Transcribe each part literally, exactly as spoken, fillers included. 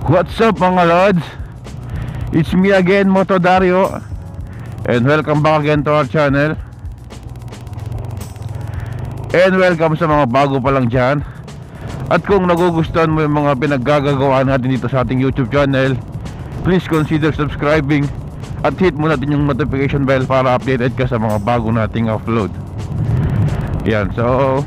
What's up mga lods? It's me again, Moto Dario, and welcome back again to our channel. And welcome sa mga bago pa lang dyan. At kung nagugustuhan mo yung mga pinaggagawa natin dito sa ating YouTube channel, please consider subscribing at hit mo natin yung notification bell para updated ka sa mga bago nating upload. Yan, so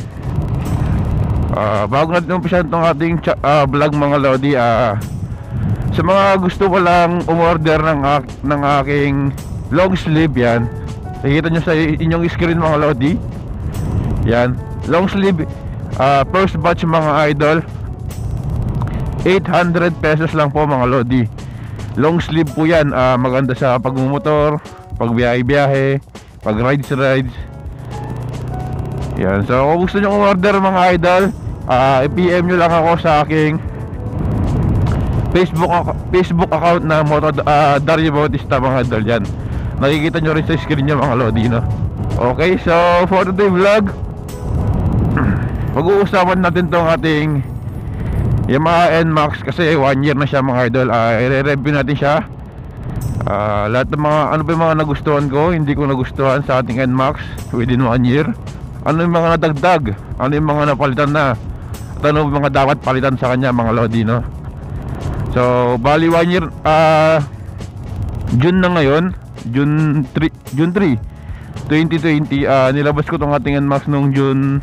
Uh, bago natin umpisan itong ating uh, vlog mga lodi, uh, sa mga gusto ko lang umorder ng, uh, ng aking long sleeve, yan nakikita nyo sa inyong screen mga lodi. Yan, long sleeve, uh, first batch mga idol, eight hundred pesos lang po mga lodi. Long sleeve po yan, uh, maganda sa pagmumotor, pag biyahe-biyahe, pag rides-rides. Yan, so kung gusto nyo umorder mga idol, Uh, i-P M nyo lang ako sa aking Facebook Facebook account na Moto uh, Dario Bautista mga idol. Yan, nakikita nyo rin sa screen nyo mga lodi, no? Okay, so for today vlog, pag-uusapan natin tong ating Yamaha N Max, kasi one year na siya mga idol. uh, I-review natin siya, uh, lahat ng mga ano pa yung mga nagustuhan ko, hindi ko nagustuhan sa ating N Max within one year. Ano yung mga nadagdag, ano yung mga napalitan na, at ano yung mga dapat palitan sa kanya mga lodi, no? So bali one year, uh, June na ngayon, June three, June three twenty twenty. uh, Nilabas ko tong ating N Max nung June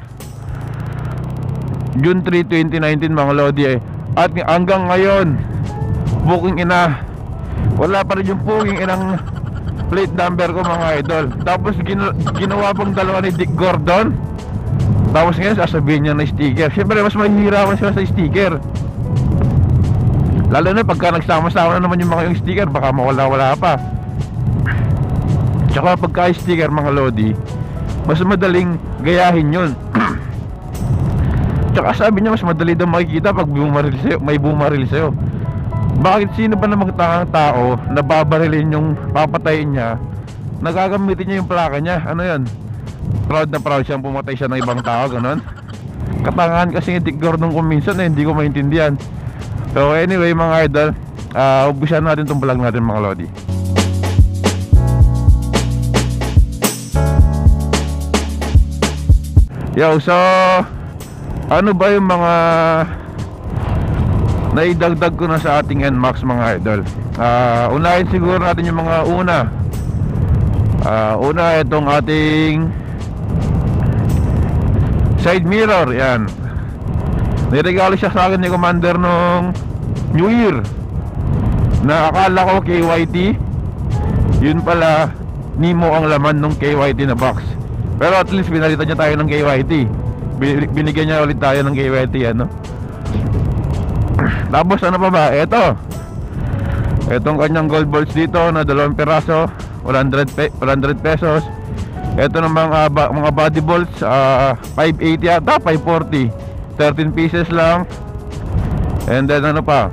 June three twenty nineteen mga lodi, eh. At hanggang ngayon, booking ina, wala pa rin yung booking inang plate number ko mga idol. Tapos gina ginawa pang dalawa ni Dick Gordon. Tapos ngayon sasabihin niya na sticker. Siyempre mas mahihirapan sila sa sticker, lalo na pagka nagsama-sama na naman yung mga yung sticker, baka mawala-wala pa. Tsaka pagka sticker mga lodi, mas madaling gayahin yun. Tsaka sabi niya mas madali daw makikita pag bumaril sa'yo, may bumaril sa'yo. Bakit sino ba namang tangang tao na babarilin yung papatayin niya, nagagamitin niya yung plaka niya? Ano yan? Proud na proud siyang pumatay siya ng ibang tao, ganon? Katangahan kasi yung Dick Gordon kung minsan, eh, hindi ko maintindihan. So anyway mga idol, uh, umpisan natin itong vlog natin mga lodi. Yo, so ano ba yung mga naidagdag ko na sa ating N Max mga idol? uh, Unahin siguro natin yung mga una. uh, Una, itong ating side mirror. Yan, niregalo siya sa akin ni Commander nung New Year, na akala ko K Y T, yun pala Nemo ang laman nung K Y T na box. Pero at least binalitan niya tayo ng K Y T, binigyan niya ulit tayo ng K Y T, ano. Tapos ano pa ba? Eto, etong kanyang gold bolts dito na dalawang piraso, one hundred pesos. Eto namang uh, ba, mga body bolts, uh, five eighty yata, five forty, thirteen pieces lang. And then ano pa,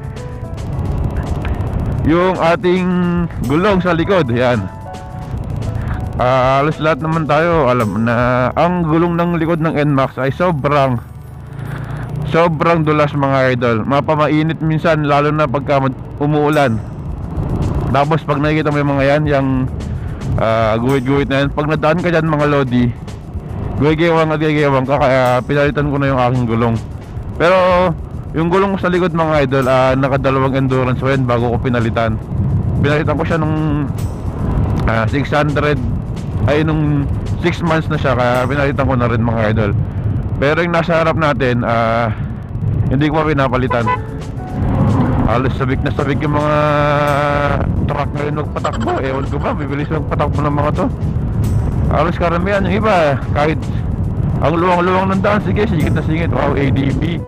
yung ating gulong sa likod. Yan, uh, halos lahat naman tayo alam na ang gulong ng likod ng N Max ay sobrang sobrang dulas mga idol. Mapamainit minsan, lalo na pagka umuulan. Tapos pag nakikita mo yung mga yan, yung uh, guhit-guhit na yan, pag nadaan ka dyan mga lodi, guhigewang at guhigewang ka. Kaya pinalitan ko na yung aking gulong. Pero yung gulong ko sa likod mga idol, uh, nakadalawang endurance win bago ko pinalitan. Pinalitan ko siya nung uh, six hundred, ay nung six months na siya, kaya pinalitan ko na rin mga idol. Pero yung nasa harap natin, uh, hindi ko pa pinapalitan. Halos sabik na sabik yung mga truck ngayon magpatakbo. Ewan ko ba, bibilis magpatakbo ng mga to. Halos karamihan, yung iba kahit ang luwang-luwang ng daan, sige, sigit na sigit. Wow, A D B,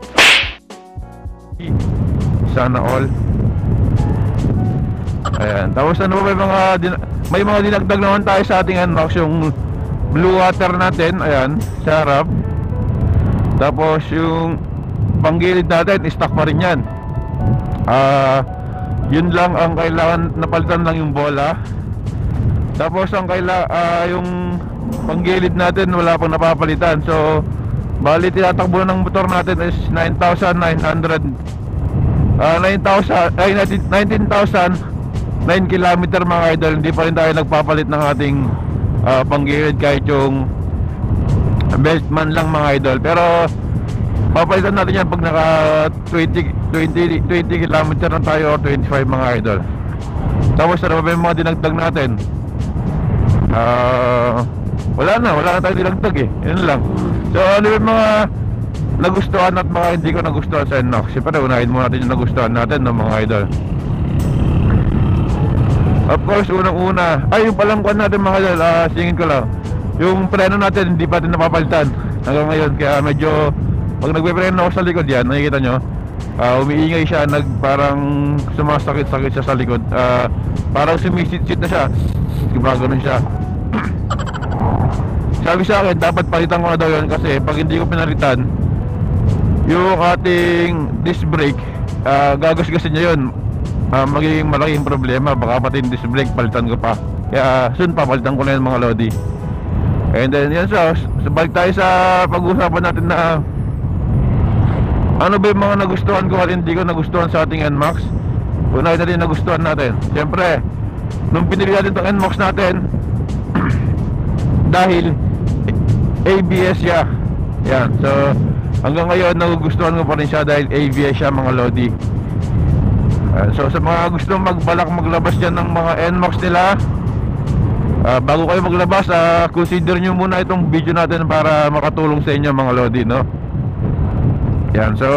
sana all. Ayan, tapos ano ba, may mga may mga dinagdag naman tayo sa ating N Max. Yung blue water natin, ayan, sa harap. Tapos yung panggilid natin, stock pa rin yan. uh, Yun lang ang kailangan, napalitan lang yung bola. Tapos ang kaila, uh, yung panggilid natin wala pang napapalitan. So bali tinatakbo ng motor natin is nine thousand nine hundred uh, nine thousand ay nineteen thousand nine kilometer mga idol. Hindi pa rin tayo nagpapalit ng ating uh, panggilid kahit yung belt man lang mga idol. Pero papalitan natin yan pag naka twenty kilometer na tayo or twenty-five mga idol. Tapos ano ba yung mga dinagdag natin? Uh, wala na, wala na tayo dinagdag eh. Yun lang. So ano yung mga nagustuhan at mga hindi ko nagustuhan sa N MAX? Siyempre unahin muna natin yung nagustuhan natin no, mga idol. Of course, unang-una, ay yung palang kuhan natin mga idol, uh, singin ko lang, yung preno natin hindi pa din napapalitan hanggang ngayon. Kaya medyo pag nagpe-preno ako sa likod yan, nakikita nyo, uh, umiingay siya, nag, parang sumasakit-sakit siya sa likod, uh, parang sumisit-sit na siya, diba ganun siya. Sabi sa akin, dapat palitan ko na daw yun kasi pag hindi ko pinalitan yung ating disc brake, uh, gagasgasin niya yun, uh, magiging malaking problema. Baka pati yung disc brake palitan ko pa. Kaya uh, soon pa palitan ko na yun mga lodi. And then yan, so, so balik tayo sa pag-usapan natin na ano ba yung mga nagustuhan ko at hindi ko nagustuhan sa ating N MAX. Unahin natin yung nagustuhan natin. Siyempre, nung pinili natin itong N MAX natin dahil A B S siya. Yan, so hanggang ngayon nagugustuhan ko pa rin siya dahil A B S siya mga lodi. uh, So sa mga gusto magbalak maglabas dyan ng mga N MAX nila, uh, bago kayo maglabas, uh, consider nyo muna itong video natin para makatulong sa inyo mga lodi, no? Yan, so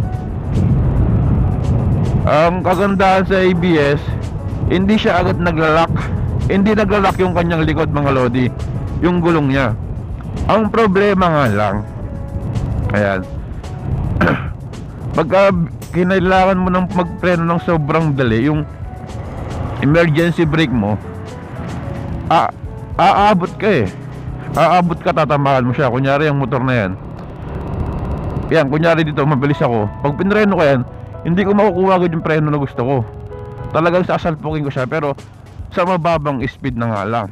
ang kagandahan sa A B S, hindi siya agad naglalak. Hindi naglalak yung kanyang likod mga lodi, yung gulong niya. Ang problema nga lang, ayan, pagka kinailangan mo ng magpreno ng sobrang dali, yung emergency brake mo, a aabot ka eh. Aabot ka, tatamaan mo siya. Kunyari yung motor na yan, yan, kunyari dito, mabilis ako. Pag pinreno ko yan, hindi ko makukuha agad yung preno na gusto ko. Talagang sasalpukin ko siya, pero sa mababang speed na nga lang.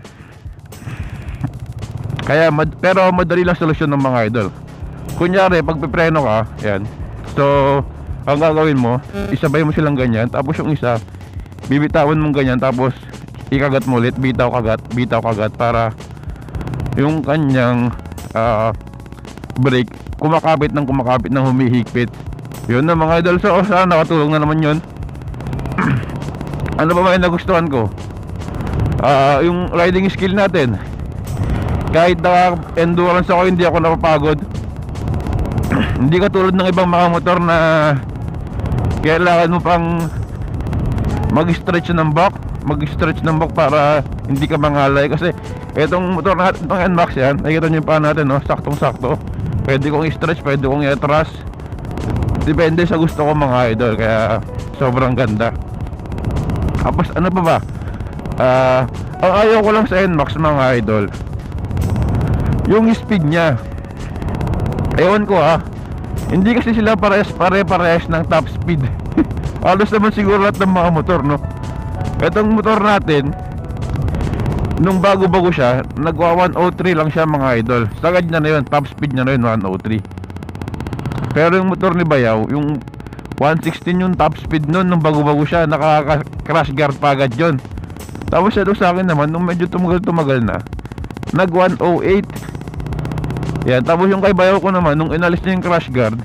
Kaya, mad pero madali lang solusyon ng mga idol. Kunyari, pag pipreno ka, yan. So, ang gagawin mo, isabay mo silang ganyan. Tapos yung isa, bibitawan mong ganyan. Tapos, ikagat mo ulit, bitaw kagat, bitaw kagat. Para yung kanyang uh, brake kumakapit ng kumakapit ng humihigpit. Yun na mga idol. So, sana nakatulong na naman yun. Ano ba mga nagustuhan ko? Uh, yung riding skill natin. Kahit naka-endurance ako, hindi ako napapagod. Hindi katulad ng ibang mga motor na kailangan mo pang mag-stretch ng back, mag-stretch ng back para hindi ka mangalay. Kasi itong motor natin, itong N MAX yan, nakikita nyo yung paa natin, no? Saktong-sakto. Pwede kong i-stretch, pwede kong i-atras. Depende sa gusto ko mga idol. Kaya sobrang ganda. Tapos ano pa ba? Uh, ang ayaw ko lang sa N MAX mga idol, yung speed niya. Ewan ko ha, hindi kasi sila parehas pare-parehas ng top speed. Halos naman siguro lahat ng mga motor, no? Itong motor natin, nung bago-bago siya, nagwa one oh three lang siya mga idol. Sagad niya na yun, top speed niya na yun, one oh three. Pero yung motor ni Bayaw, yung one sixteen yung top speed nun, nung bago-bago siya, nakaka-crash guard pa agad yun. Tapos siya doon sa akin naman, nung medyo tumagal-tumagal na, nag one oh eight. Yan, tapos yung kay Bayaw ko naman, nung inalis niya yung crash guard,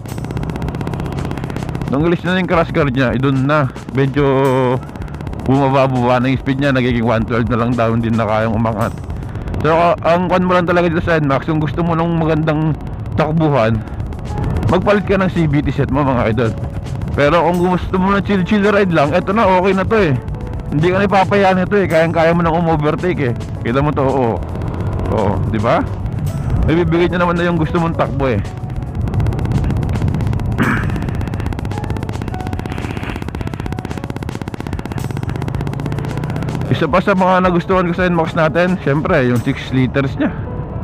nung inalis niya yung crash guard niya, idun na, medyo bumaba-baba na yung speed niya, nagiging one twelve na lang daw, hindi na kayang umangat. So, ang kwan mo lang talaga dito sa N MAX, kung gusto mo ng magandang takbuhan, magpalit ka ng C V T set mo mga idol. Pero kung gusto mo ng chill-chill ride lang, eto na, okay na to eh. Hindi ka na ipapayaan ito eh, kayang-kaya mo nang um-overtake eh. Kita mo to, oo. Oo, di ba? May bibigay niya naman na yung gusto mong takbo eh. Isa pa sa mga nagustuhan ko sa N MAX natin, syempre yung six liters nya.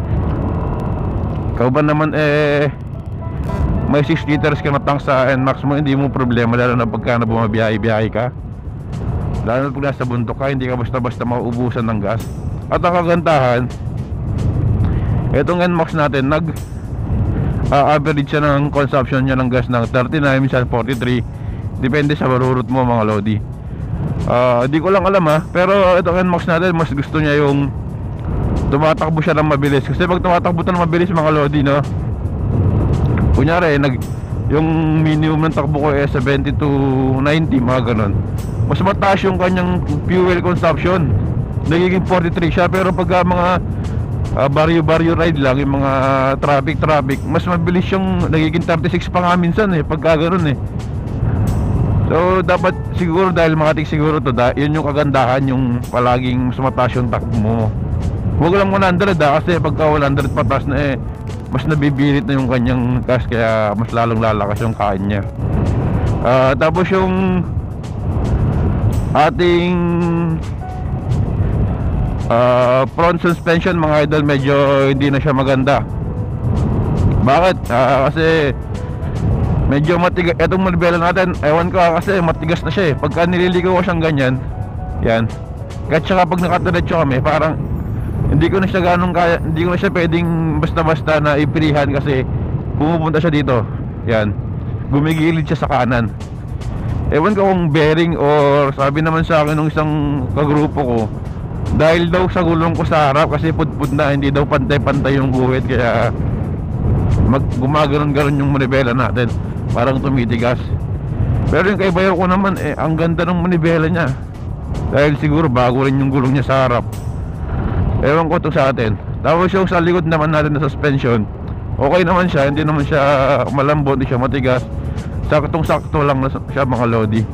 Ikaw ba naman eh may six liters ka na tank sa N MAX mo, hindi mo problema, lalo na pagka na bumabiyahe-biyahe ka. Lalo na pag nasa bundok ka, hindi ka basta-basta mauubusan ng gas. At ang kagandahan, itong N MAX natin, nag uh, average siya ng consumption niya ng gas ng thirty-nine, minsan forty-three, Depende sa marurot mo mga lodi. Ah, di ko lang alam ha, pero itong N MAX natin mas gusto niya yung tumatakbo siya ng mabilis. Kasi pag tumatakbo ito ng mabilis mga lodi, no, kunyari nag, yung minimum ng takbo ko ay seventy to ninety, mga ganon, mas mataas yung kanyang fuel consumption, nagiging forty-three siya. Pero pag uh, mga uh, baryo-baryo ride lang, yung mga traffic-traffic, mas mabilis yung nagiging thirty-six pa nga minsan eh, pagka ganon eh. So dapat siguro, dahil makatik siguro to, da, yun yung kagandahan, yung palaging mas mataas yung takbo mo. Huwag lang one hundred ha, kasi pagka one hundred patas na eh, mas nabibirit na yung kanyang gas, kaya mas lalong lalakas yung kain niya. uh, Tapos yung ating uh, front suspension mga idol, medyo hindi na siya maganda. Bakit? Uh, kasi medyo matigas itong manibela natin, ewan ko kasi matigas na siya eh. Pagka nililigaw ko siyang ganyan, yan, kahit saka pag nakadiretso kami, parang hindi ko na siya ganong kaya, hindi ko na siya pwedeng basta-basta na ipilihan, kasi pumupunta siya dito, yan, gumigilid siya sa kanan. Ewan ko kung bearing, or sabi naman sa akin ng isang kagrupo ko, dahil daw sa gulong ko sa harap, kasi pudpud na, hindi daw pantay-pantay yung guhit, kaya mag gumaganon-ganon yung manibela natin, parang tumitigas. Pero yung kay Bayo ko naman eh, ang ganda ng manibela niya, dahil siguro bago rin yung gulong niya sa harap. Ewan ko to sa atin. Tapos yung sa likod naman natin na suspension, okay naman siya, hindi naman siya malambot, hindi siya matigas, saktong sakto lang na siya mga lodi.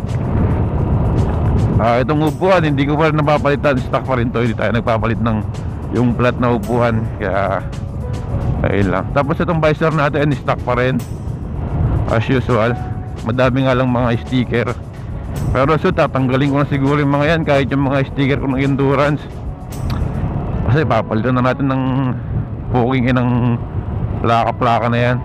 Ah, itong upuan hindi ko pa rin napapalitan, stock pa rin to, hindi tayo nagpapalit ng yung flat na upuan, kaya ayun lang. Tapos itong visor natin stock pa rin as usual. Madami nga lang mga sticker, pero so tatanggalin ko na siguro yung mga yan, kahit yung mga sticker ko ng endurance, kasi papalitan na natin ng poking inang plaka-plaka na yan.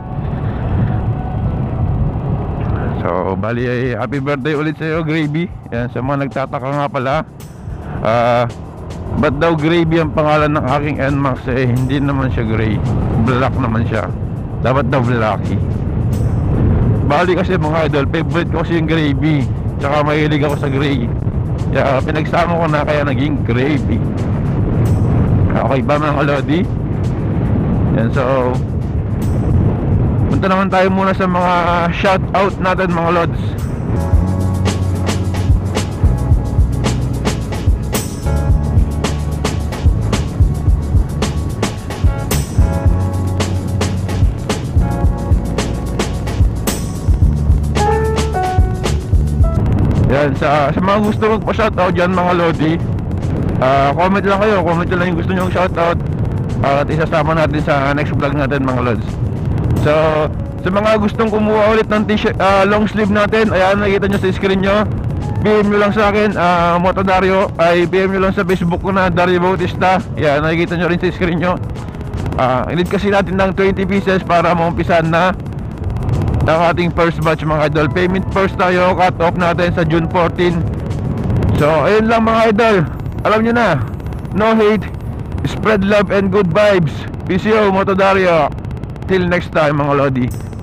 So bali ay happy birthday ulit sa iyo, Gravy. Yan, sa mga nagtataka nga pala, ah uh, ba't daw Gravy ang pangalan ng aking N MAX, eh hindi naman siya gray, black naman siya. Dapat daw blacky. Bali kasi mga idol, favorite ko kasi yung Gravy, tsaka mahilig ako sa gray, kaya pinagsama ko na, kaya naging Gravy. Okay ba mga lodi? Yan, so punta naman tayo muna sa mga shout out natin mga lods. Yan, sa, sa mga gusto magpa-shoutout dyan mga lodi, uh, comment lang kayo, comment lang yung gusto nyo shoutout, uh, at isasama natin sa next vlog natin mga lods. So sa mga gustong kumuha ulit ng t-shirt, uh, long sleeve natin, ayan, nakikita nyo sa screen nyo, P M nyo lang sa akin, uh, Moto Dario, ay P M nyo lang sa Facebook ko na Dario Bautista. Ayan, nakikita nyo rin sa screen nyo. uh, Inid kasi natin ng twenty pieces para maumpisan na ng ating first batch mga idol. Payment first tayo, cut off natin sa June fourteen. So ayun lang mga idol, alam nyo na, no hate, spread love and good vibes. P C O Moto Dario. Till next time mga lodi.